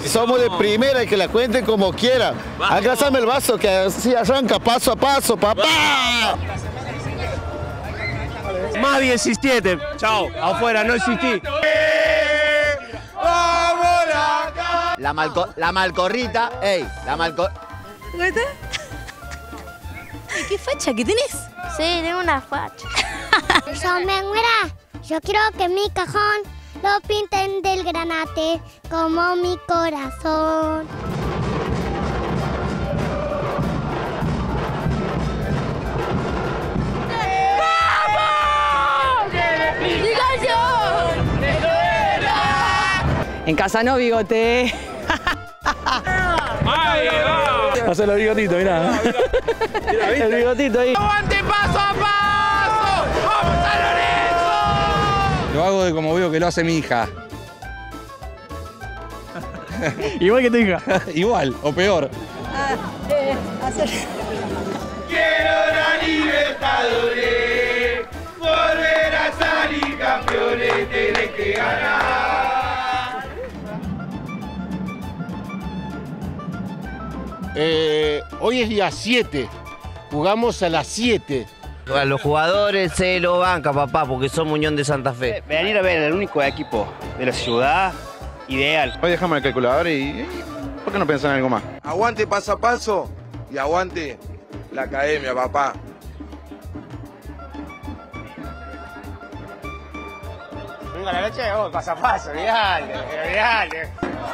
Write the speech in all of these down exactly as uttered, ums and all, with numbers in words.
Somos de primera y que la cuenten como quieran. Agásame el vaso que así arranca paso a paso, papá. Más diecisiete. Chao, afuera, no existí. La, malco la malcorrita, ey, la malco... ¿Qué facha que tenés? Sí, tengo una facha. Yo me muera. Yo quiero que mi cajón lo pinten del granate como mi corazón. En casa no, bigote. Hace los bigotitos, mirá. El bigotito ahí. ¡Aguante paso a paso! ¡Vamos a Lorenzo! Lo hago de como veo que lo hace mi hija. Igual que tu hija. Igual, o peor. Ah, eh, hacer... Quiero la Libertadores, volver a salir campeones, tenés que ganar. Eh, hoy es día siete, jugamos a las siete. A los jugadores se lo banca, papá, porque somos Unión de Santa Fe. Venir a ver el único equipo de la ciudad, ideal. Hoy dejamos el calculador y, y ¿por qué no pensar en algo más? Aguante paso a paso y aguante la academia, papá. Venga la noche, oh, paso a paso, olvidale, olvidale.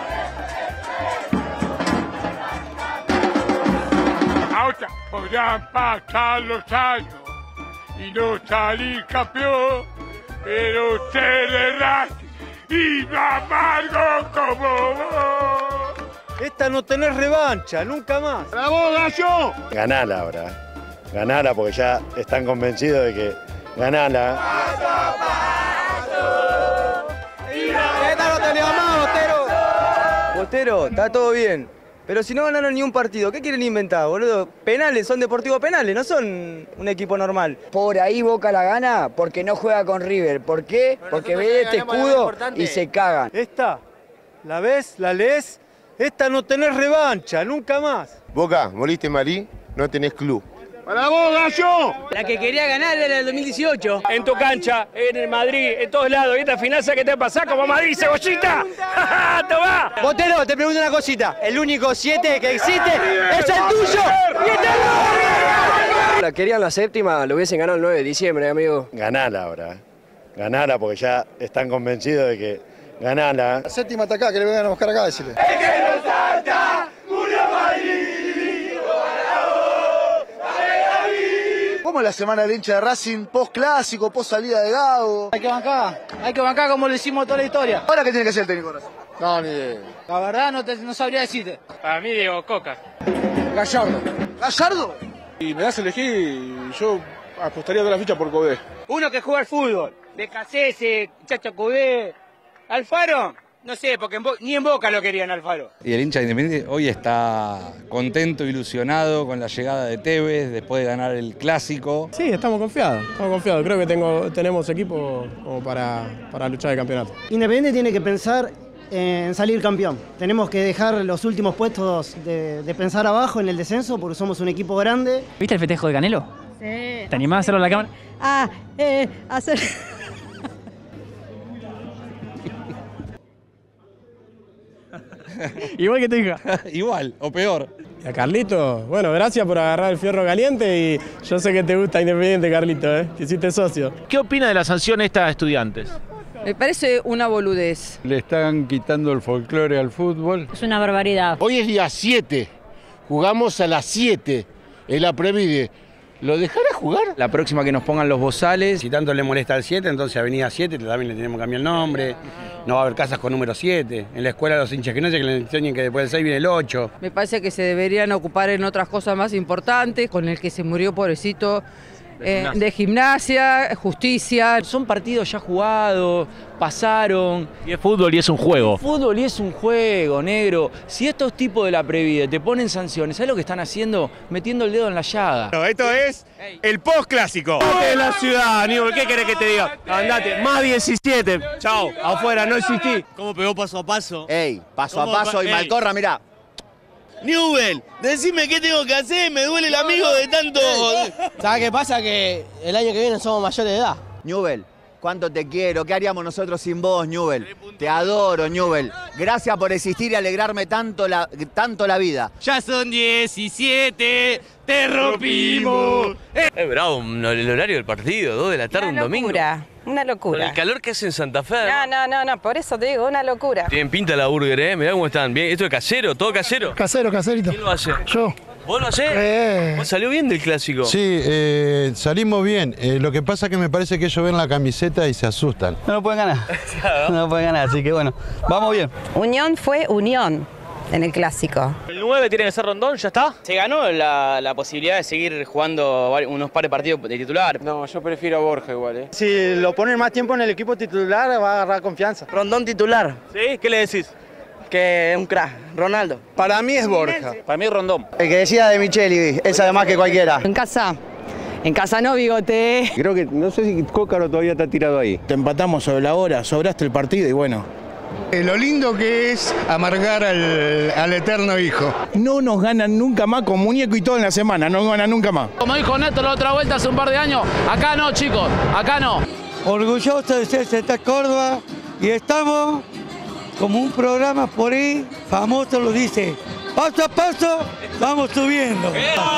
Ahora podrán pasar los años y no salir campeón, pero ser de Racing y no amargo como vos. Esta no tenés revancha, nunca más. ¡Bravo, gallo! Ganala ahora, ganala porque ya están convencidos de que ganala. ¡Paso a paso! ¡Esta no tenía más, Bostero! Bostero, está todo bien. Pero si no ganaron ni un partido, ¿qué quieren inventar, boludo? Penales, son Deportivo Penales, no son un equipo normal. Por ahí Boca la gana porque no juega con River. ¿Por qué? Porque ve este escudo y se cagan. Esta, ¿la ves? ¿La lees? Esta no tenés revancha, nunca más. Boca, moliste Marí, no tenés club. ¡Para vos, gallo! La que quería ganar era el dos mil dieciocho. En tu cancha, en el Madrid, en todos lados. ¿Y esta final qué te pasa como Madrid, cebollita? ¡Toma! Botero, te pregunto una cosita. El único siete que existe es el tuyo. La querían la séptima, lo hubiesen ganado el nueve de diciembre, amigo. Ganala ahora, ganala porque ya están convencidos de que ganala. La séptima está acá, que le vengan a buscar acá, decirle. ¡Es que no salta! ¡Murió Madrid! ¿Cómo es la semana del hincha de Racing? Post clásico, post salida de Gago. Hay que bancar, hay que bancar como lo hicimos toda la historia. ¿Ahora qué tiene que hacer el técnico de Racing? No, ni idea. La verdad no, te, no sabría decirte. Para mí, Diego Coca. Gallardo. ¿Gallardo? Y me das a elegir, yo apostaría toda la ficha por Codé. Uno que juega al fútbol. Becasese, Chacho Cudé, Alfaro. No sé, porque en ni en Boca lo querían Alfaro. Y el hincha Independiente hoy está contento, ilusionado con la llegada de Tevez, después de ganar el Clásico. Sí, estamos confiados, estamos confiados. Creo que tengo, tenemos equipo como para, para luchar el campeonato. Independiente tiene que pensar en salir campeón. Tenemos que dejar los últimos puestos de, de pensar abajo en el descenso porque somos un equipo grande. ¿Viste el festejo de Canelo? Sí. ¿Te animás a hacerlo a la cámara? Ah, eh, hacer... Igual que tu hija. Igual, o peor. Y a Carlito, bueno, gracias por agarrar el fierro caliente y yo sé que te gusta Independiente, Carlito, ¿eh? Te hiciste socio. ¿Qué opina de la sanción esta a Estudiantes? Me parece una boludez. Le están quitando el folclore al fútbol. Es una barbaridad. Hoy es día siete, jugamos a las siete en la Previde. ¿Lo dejará jugar? La próxima que nos pongan los bozales. Si tanto le molesta al siete, entonces Avenida siete también le tenemos que cambiar el nombre. No va a haber casas con número siete. En la escuela los hinchas que no sé que le enseñen que después del seis viene el ocho. Me parece que se deberían ocupar en otras cosas más importantes. Con el que se murió, pobrecito, Eh, de gimnasia, justicia. Son partidos ya jugados, pasaron. Y es fútbol y es un juego. Es fútbol y es un juego, negro. Si estos tipos de la Previde te ponen sanciones, ¿sabes lo que están haciendo? Metiendo el dedo en la llaga. No, esto es el post-clásico. De la ciudad, Newell, ¿qué querés que te diga? Andate, más diecisiete. Chao, afuera, no existí. ¿Cómo pegó paso a paso? Ey, paso a ¿Cómo paso pa- y ey. Malcorra, mirá. Newell, decime qué tengo que hacer, me duele el amigo de tanto... ¿Sabes qué pasa? Que el año que viene somos mayores de edad. Newell, cuánto te quiero, ¿qué haríamos nosotros sin vos, Newell? Te adoro, Newell. Gracias por existir y alegrarme tanto la, tanto la vida. Ya son diecisiete, te rompimos. Es bravo, el horario del partido, dos de la tarde, un domingo. Una Con locura. el calor que hace en Santa Fe. No, no, no, no, por eso te digo, una locura. Tienen pinta la burger, ¿eh? Mirá cómo están. Bien, ¿esto es casero? ¿Todo casero? Casero, caserito. ¿Quién lo hace? Yo. ¿Vos lo hacés? Eh. ¿Vos salió bien del clásico? Sí, eh, salimos bien. Eh, lo que pasa es que me parece que ellos ven la camiseta y se asustan. No lo pueden ganar. No lo pueden ganar, así que bueno, vamos bien. Unión fue unión en el clásico. ¿El nueve tiene que ser Rondón? ¿Ya está? Se ganó la, la posibilidad de seguir jugando vari- unos pares de partidos de titular. No, yo prefiero a Borja igual, ¿eh? Si lo ponen más tiempo en el equipo titular, va a agarrar confianza. Rondón titular. ¿Sí? ¿Qué le decís? Que es un crack, Ronaldo. Para mí es Borja. Para mí es Rondón. El que decía de Micheli, es además que cualquiera. En casa. En casa no, bigote. Creo que, no sé si Cócaro todavía está tirado ahí. Te empatamos sobre la hora, sobraste el partido y bueno. Lo lindo que es amargar al, al eterno hijo. No nos ganan nunca más con muñeco y todo en la semana, no nos ganan nunca más. Como dijo Néstor la otra vuelta hace un par de años, acá no, chicos, acá no. Orgulloso de ser Santa Córdoba y estamos como un programa por ahí famoso lo dice, paso a paso vamos subiendo.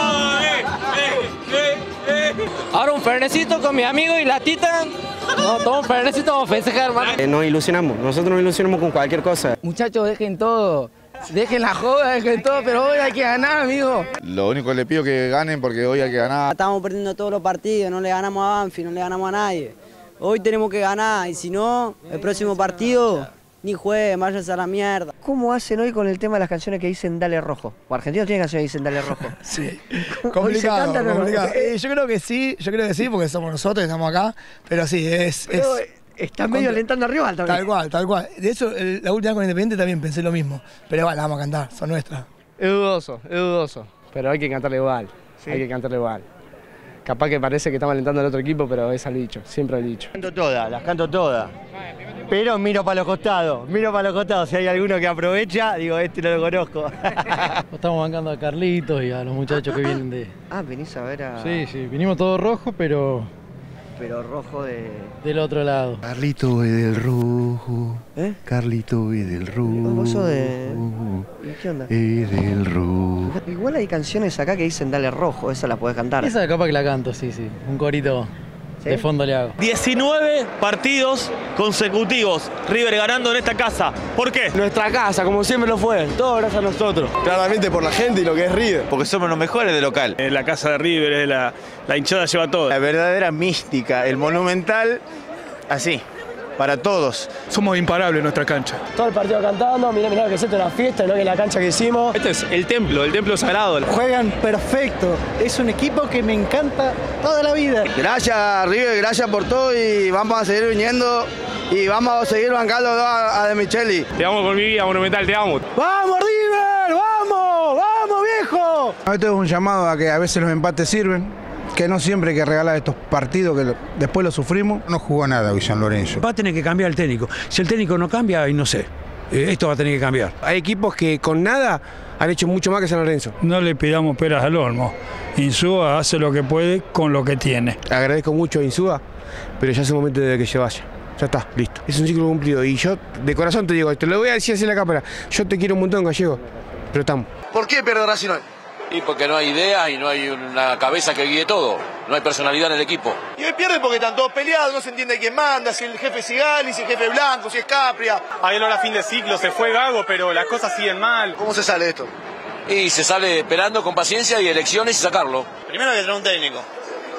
Ahora un fernecito con mi amigo y la tita. No, toma un fernecito, vamos a festejar, hermano. Eh, nos ilusionamos, nosotros nos ilusionamos con cualquier cosa. Muchachos, dejen todo. Dejen la joda, dejen todo, pero hoy hay que ganar, amigo. Lo único que le pido es que ganen porque hoy hay que ganar. Estamos perdiendo todos los partidos, no le ganamos a Banfield, no le ganamos a nadie. Hoy tenemos que ganar y si no, el próximo partido ni juegue, váyanse a la mierda. ¿Cómo hacen hoy con el tema de las canciones que dicen Dale Rojo? ¿O Argentinos tienen canciones que dicen Dale Rojo? Sí, ¿Hoy complicado, se cantan o no? complicado. Eh, yo creo que sí, yo creo que sí, porque somos nosotros, estamos acá, pero sí, es... Pero es está medio alentando arriba también. Tal cual, tal cual. De hecho, el- la última con Independiente también pensé lo mismo, pero igual, la vamos a cantar, son nuestras. Es dudoso, es dudoso. Pero hay que cantarle igual. Hay que cantarle igual. Capaz que parece que estamos alentando al otro equipo, pero es al dicho, siempre al dicho. Canto todas, las canto todas. Pero miro para los costados, miro para los costados. Si hay alguno que aprovecha, digo, este no lo conozco. Estamos bancando a Carlitos y a los muchachos que vienen de... Ah, venís a ver a... Sí, sí, vinimos todos rojos, pero Pero rojo de... del otro lado. Carlito es del rojo. ¿Eh? Carlito es del rojo. ¿Vos sos de...? ¿Y qué onda? Es del rojo. Igual hay canciones acá que dicen Dale Rojo, esa la podés cantar. Esa capaz que la canto, sí, sí. Un corito de fondo le hago. diecinueve partidos consecutivos. River ganando en esta casa. ¿Por qué? Nuestra casa, como siempre lo fue, todo gracias a nosotros. Claramente por la gente y lo que es River. Porque somos los mejores de local. En la casa de River, es la, la hinchada lleva todo. La verdadera mística, el monumental, así, para todos. Somos imparables en nuestra cancha. Todo el partido cantando, mirá, mirá que es una fiesta, no que la cancha que hicimos. Este es el templo, el templo sagrado. Juegan perfecto, es un equipo que me encanta toda la vida. Gracias River, gracias por todo y vamos a seguir viniendo y vamos a seguir bancando a, a De Micheli. Te amo con mi vida, Monumental, te amo. ¡Vamos River! ¡Vamos! ¡Vamos viejo! Esto es un llamado a que a veces los empates sirven, que no siempre hay que regalar estos partidos que lo- después los sufrimos. No jugó nada hoy San Lorenzo. Va a tener que cambiar el técnico. Si el técnico no cambia, y no sé. Eh, Esto va a tener que cambiar. Hay equipos que con nada han hecho mucho más que San Lorenzo. No le pidamos peras al olmo. Insúa hace lo que puede con lo que tiene. Agradezco mucho a Insúa, pero ya es el momento de que se vaya. Ya está, listo. Es un ciclo cumplido y yo de corazón te digo, te lo voy a decir así en la cámara. Yo te quiero un montón, Gallego, pero estamos. ¿Por qué pierde Racing hoy? Y porque no hay ideas y no hay una cabeza que guíe todo. No hay personalidad en el equipo. Y hoy pierde porque están todos peleados, no se entiende quién manda, si el jefe es Sigali, si el jefe es Blanco, si es Capria. Ahí no era fin de ciclo, se fue Gago, pero las cosas siguen mal. ¿Cómo se sale de esto? Y se sale esperando con paciencia y elecciones y sacarlo. Primero hay que tener un técnico.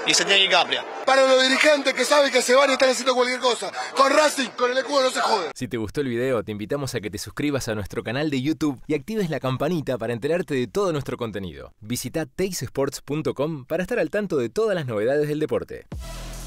y se tiene que Capria. Para los dirigentes que saben que se van y están haciendo cualquier cosa. Con Racing, con el escudo no se jode. Si te gustó el video, te invitamos a que te suscribas a nuestro canal de YouTube y actives la campanita para enterarte de todo nuestro contenido. Visita teis sports punto com para estar al tanto de todas las novedades del deporte.